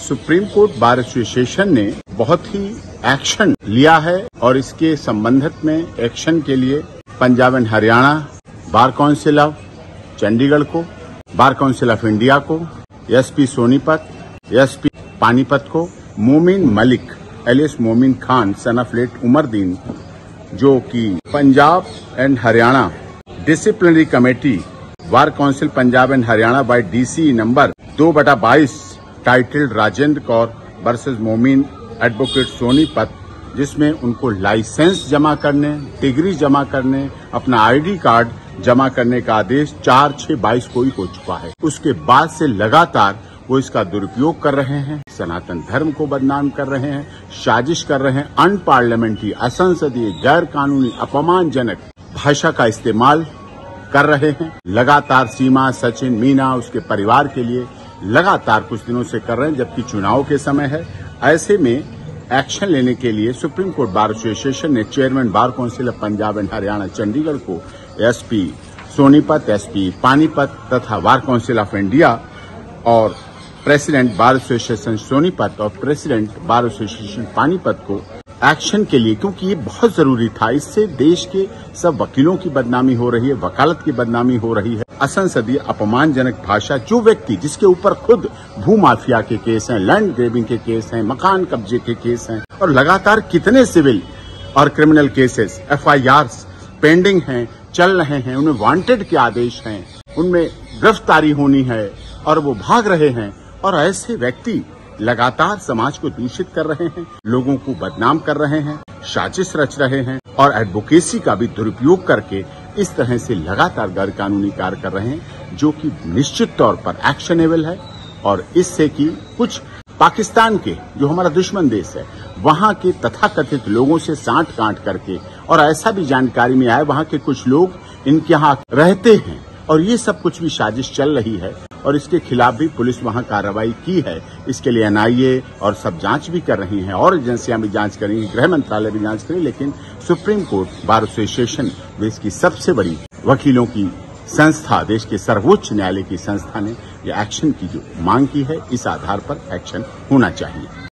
Supreme court bar association ने बहुत ही action लिया है और इसके संबंधित में एक्शन के लिए Punjab and Haryana bar council of Chandigarh को, बार काउंसिल ऑफ इंडिया को, एसपी सोनीपत, एसपी पानीपत को, Momin Malik alias Momin Khan son of late Umardin, जो कि Punjab and Haryana disciplinary committee bar council Punjab and Haryana by DC number 2/22 titled Rajendra Kaur versus Momin advocate Sonipat, जिसमें उनको लाइसेंस जमा करने, डिग्री जमा करने, अपना आईडी कार्ड जमा करने का आदेश 4/6/22 को ही हो चुका है। उसके बाद से लगातार वो इसका दुरुपयोग कर रहे हैं, सनातन धर्म को बदनाम कर रहे हैं, साजिश कर रहे हैं, अनपार्लियामेंट्री, असंसदीय, गैर कानूनी, अपमानजनक भाषा का इस्तेमाल कर रहे हैं। लगातार सीमा, सचिन, मीना, उसके परिवार के लिए लगातार कुछ दिनों से कर रहे हैं, जबकि चुनाव के समय है। ऐसे में एक्शन लेने के लिए सुप्रीम कोर्ट बार एसोसिएशन ने chairman bar council of Punjab and Haryana Chandigarh को एसपी सोनीपत, एसपी पानीपत तथा बार काउंसिल ऑफ इंडिया और प्रेसिडेंट बार एसोसिएशन सोनीपत और प्रेसिडेंट बार एसोसिएशन पानीपत को एक्शन के लिए, क्योंकि ये बहुत जरूरी था। इससे देश के सब वकीलों की बदनामी हो रही है, वकालत की बदनामी हो रही है। असंसदीय, अपमानजनक भाषा, जो व्यक्ति जिसके ऊपर खुद भूमाफिया के केस हैं, लैंड ग्रेबिंग के केस हैं, मकान कब्जे के केस हैं और लगातार कितने सिविल और क्रिमिनल केसेस, FIRs पेंडिंग हैं, चल रहे हैं, उनमें वांटेड के आदेश हैं, उनमें गिरफ्तारी होनी है और वो भाग रहे हैं। और ऐसे व्यक्ति लगातार समाज को दूषित कर रहे हैं, लोगों को बदनाम कर रहे हैं, साजिश रच रहे हैं और एडवोकेसी का भी दुरुपयोग करके इस तरह से लगातार गैर कानूनी कार्य कर रहे हैं, जो कि निश्चित तौर पर एक्शनेबल है। और इससे कि कुछ पाकिस्तान के, जो हमारा दुश्मन देश है, वहां के तथाकथित लोगों से साठ गांठ करके, और ऐसा भी जानकारी में आया वहां के कुछ लोग इनके यहाँ रहते हैं और ये सब कुछ भी साजिश चल रही है और इसके खिलाफ भी पुलिस वहां कार्रवाई की है। इसके लिए NIA और सब जांच भी कर रही हैं और एजेंसियां भी जांच करेंगी, गृह मंत्रालय भी जांच करेगी। लेकिन सुप्रीम कोर्ट बार एसोसिएशन, देश की सबसे बड़ी वकीलों की संस्था, देश के सर्वोच्च न्यायालय की संस्था ने यह एक्शन की जो मांग की है, इस आधार पर एक्शन होना चाहिए।